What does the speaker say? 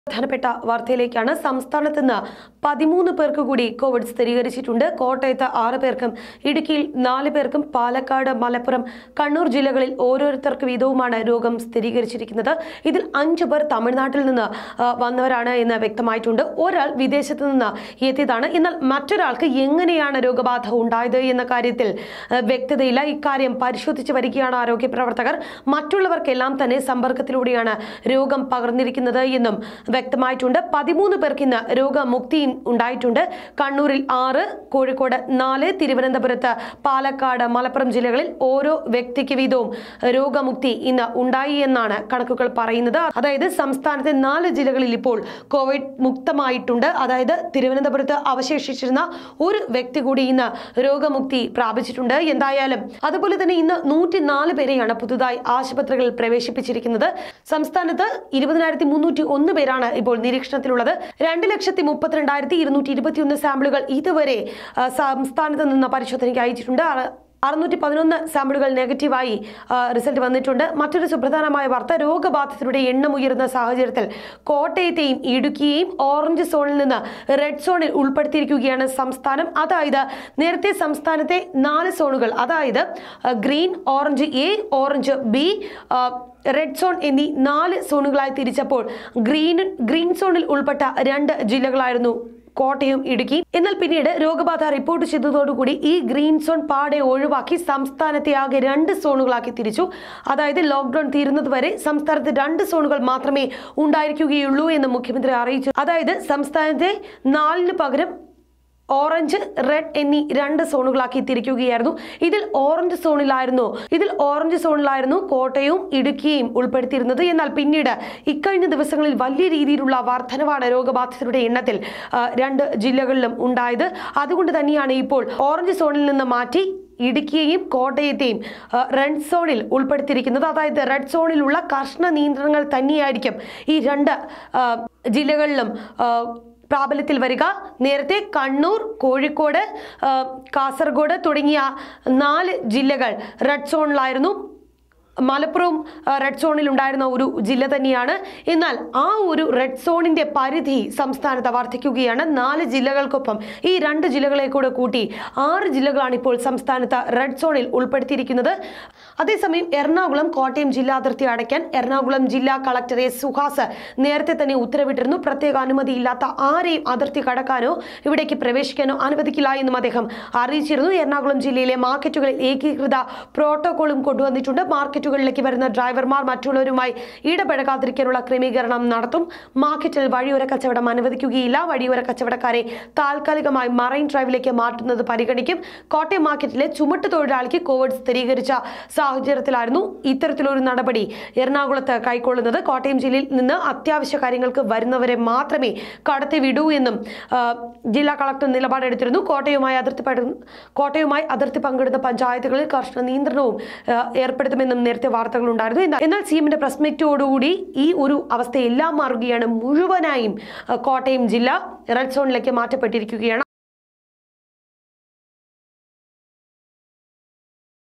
പ്രധാനപ്പെട്ട വാർത്തയിലേക്കാണ്. സംസ്ഥാനത്ത് നിന്ന് 13 പേർക്ക് കൂടി കോവിഡ് സ്ഥിരീകരിച്ചിട്ടുണ്ട്. കോട്ടയത്ത് 6 പേർക്കും ഇടുക്കിയിൽ 4 പേർക്കും പാലക്കാട്, മലപ്പുറം, കണ്ണൂർ ജില്ലകളിൽ ഓരോരുത്തർക്ക് വീതവുമാണ് രോഗം സ്ഥിരീകരിച്ചിരിക്കുന്നത്. ഇതിൽ 5 പേർ തമിഴ്നാട്ടിൽ നിന്ന് വന്നവരാണ് എന്ന് വ്യക്തമായിട്ടുണ്ട്. ഒരാൾ വിദേശത്ത് നിന്ന് എത്തിയതാണ്. എന്നാൽ മറ്റൊരാൾക്ക് എങ്ങനെയാണ് രോഗബാധ ഉണ്ടായത് എന്ന കാര്യത്തിൽ വ്യക്തതയില്ല. ഇക്കാര്യം പരിശോധിച്ച് വരികയാണ് ആരോഗ്യ പ്രവർത്തകർ. മറ്റുള്ളവർക്കെല്ലാം തന്നെ സമ്പർക്കത്തിലൂടെയാണ് രോഗം പകർന്നിരിക്കുന്നത് എന്നും വ്യക്തമായിട്ടുണ്ട്. 13 പേർക്ക് ഇന്ന് രോഗമുക്തിയും ഉണ്ടായിട്ടുണ്ട്. കണ്ണൂരിൽ 6, കോഴിക്കോട് 4, തിരുവനന്തപുരത്ത്, പാലക്കാട്, മലപ്പുറം ജില്ലകളിൽ ഓരോ വ്യക്തിക്ക് വീതവും രോഗമുക്തി ഇന്ന് ഉണ്ടായി എന്നാണ് കണക്കുകൾ പറയുന്നത്. അതായത് സംസ്ഥാനത്തെ 4 ജില്ലകളിൽ ഇപ്പോൾ കോവിഡ് മുക്തമായിട്ടുണ്ട്. അതായത് തിരുവനന്തപുരത്ത് അവശേഷിച്ചിരുന്ന ഒരു വ്യക്തി കൂടി ഇന്ന് രോഗമുക്തി പ്രാപിച്ചിട്ടുണ്ട്. എന്തായാലും അതുപോലെ തന്നെ ഇന്ന് 104 പേരെയാണ് പുതുതായി ആശുപത്രികളിൽ പ്രവേശിപ്പിച്ചിരിക്കുന്നത്. സംസ്ഥാനത്ത് 20,301 പേരാണ് ഇപ്പോൾ നിരീക്ഷണത്തിലുള്ളത്. 2,32,221 സാമ്പിളുകൾ ഇതുവരെ സംസ്ഥാനത്ത് നിന്ന് പരിശോധനയ്ക്ക് അയച്ചിട്ടുണ്ട്. 611 സാമ്പിളുകൾ നെഗറ്റീവായി റിസൾട്ട് വന്നിട്ടുണ്ട്. മറ്റൊരു സുപ്രധാനമായ വാർത്ത, രോഗബാധിതരുടെ എണ്ണം ഉയരുന്ന സാഹചര്യത്തിൽ കോട്ടയത്തെയും ഇടുക്കിയെയും ഓറഞ്ച് സോണിൽ നിന്ന് റെഡ് സോണിൽ ഉൾപ്പെടുത്തിയിരിക്കുകയാണ് സംസ്ഥാനം. അതായത് നേരത്തെ സംസ്ഥാനത്തെ 4 സോണുകൾ, അതായത് green, orange A, orange B, red zone എന്നീ 4 സോണുകളായി തിരിച്ചപ്പോൾ ഗ്രീൻ സോണിൽ ഉൾപ്പെട്ട 2 ജില്ലകളായിരുന്നു കോട്ടയം, ഇടുക്കി. എന്നാൽ പിന്നീട് രോഗബാധ റിപ്പോർട്ട് ചെയ്തതോടുകൂടി ഈ ഗ്രീൻ സോൺ പാടെ ഒഴിവാക്കി സംസ്ഥാനത്തെ ആകെ 2 സോണുകളാക്കി തിരിച്ചു. അതായത് ലോക്ക്ഡൌൺ തീരുന്നത് വരെ സംസ്ഥാനത്ത് 2 സോണുകൾ മാത്രമേ ഉണ്ടായിരിക്കുകയുള്ളൂ എന്ന് മുഖ്യമന്ത്രി അറിയിച്ചു. അതായത് സംസ്ഥാനത്തെ 4 പകരം ഓറഞ്ച്, റെഡ് എന്നീ 2 സോണുകളാക്കി തിരിക്കുകയായിരുന്നു. ഇതിൽ ഓറഞ്ച് സോണിലായിരുന്നു കോട്ടയവും ഇടുക്കിയും ഉൾപ്പെടുത്തിയിരുന്നത്. എന്നാൽ പിന്നീട് ഇക്കഴിഞ്ഞ ദിവസങ്ങളിൽ വലിയ രീതിയിലുള്ള വർധനവാണ് രോഗബാധിതരുടെ എണ്ണത്തിൽ 2 ജില്ലകളിലും ഉണ്ടായത്. അതുകൊണ്ട് തന്നെയാണ് ഇപ്പോൾ ഓറഞ്ച് സോണിൽ നിന്ന് മാറ്റി ഇടുക്കിയെയും കോട്ടയത്തെയും റെഡ് സോണിൽ ഉൾപ്പെടുത്തിയിരിക്കുന്നത്. അതായത് റെഡ് സോണിലുള്ള കർശന നിയന്ത്രണങ്ങൾ തന്നെയായിരിക്കും ഈ 2 ജില്ലകളിലും പ്രാബല്യത്തിൽ വരിക. നേരത്തെ കണ്ണൂർ, കോഴിക്കോട്, കാസർഗോഡ് തുടങ്ങിയ 4 ജില്ലകൾ റെഡ് സോണിലായിരുന്നു. മലപ്പുറം റെഡ് സോണിൽ ഉണ്ടായിരുന്ന ഒരു ജില്ല തന്നെയാണ്. എന്നാൽ ആ ഒരു റെഡ് സോണിന്റെ പരിധി സംസ്ഥാനത്ത് വർദ്ധിക്കുകയാണ്. 4 ജില്ലകൾക്കൊപ്പം ഈ 2 ജില്ലകളെ കൂടെ കൂട്ടി 6 ജില്ലകളാണ് ഇപ്പോൾ സംസ്ഥാനത്ത് റെഡ് സോണിൽ ഉൾപ്പെടുത്തിയിരിക്കുന്നത്. അതേസമയം എറണാകുളം, കോട്ടയം ജില്ലാ അതിർത്തി അടയ്ക്കാൻ എറണാകുളം ജില്ലാ കളക്ടർ എസ് സുഹാസ് നേരത്തെ തന്നെ ഉത്തരവിട്ടിരുന്നു. പ്രത്യേക അനുമതിയില്ലാത്ത ആരെയും അതിർത്തി കടക്കാനോ ഇവിടേക്ക് പ്രവേശിക്കാനോ അനുവദിക്കില്ല എന്നും അദ്ദേഹം അറിയിച്ചിരുന്നു. എറണാകുളം ജില്ലയിലെ മാർക്കറ്റുകളിൽ ഏകീകൃത പ്രോട്ടോകോളും കൊണ്ടുവന്നിട്ടുണ്ട്. മാർക്കറ്റുകളിലേക്ക് വരുന്ന ഡ്രൈവർമാർ മറ്റുള്ളവരുമായി ഇടപഴകാതിരിക്കാനുള്ള ക്രമീകരണം നടത്തും. മാർക്കറ്റിൽ വഴിയോര കച്ചവടം അനുവദിക്കുകയില്ല. വഴിയോര കച്ചവടക്കാരെ താൽക്കാലികമായി മറൈൻ ഡ്രൈവിലേക്ക് മാറ്റുന്നത് പരിഗണിക്കും. കോട്ടയം മാർക്കറ്റിലെ ചുമട്ട് തൊഴിലാളിക്ക് കോവിഡ് സ്ഥിരീകരിച്ച സാഹചര്യത്തിലായിരുന്നു ഇത്തരത്തിലൊരു നടപടി എറണാകുളത്ത് കൈക്കൊള്ളുന്നത്. കോട്ടയം ജില്ലയിൽ നിന്ന് അത്യാവശ്യ കാര്യങ്ങൾക്ക് വരുന്നവരെ മാത്രമേ കടത്തിവിടൂ എന്നും ജില്ലാ കളക്ടർ നിലപാടെടുത്തിരുന്നു. കോട്ടയവുമായി അതിർത്തി പങ്കിടുന്ന പഞ്ചായത്തുകളിൽ കർശന നിയന്ത്രണവും ഏർപ്പെടുത്തുമെന്നും നേരത്തെ വാർത്തകൾ ഉണ്ടായിരുന്നു. എന്നാൽ സിഎമ്മിന്റെ പ്രസ് മീറ്റോടുകൂടി ഈ ഒരു അവസ്ഥയെല്ലാം മാറുകയാണ്. മുഴുവനായും കോട്ടയം ജില്ല റെഡ് സോണിലേക്ക് മാറ്റപ്പെട്ടിരിക്കുകയാണ്.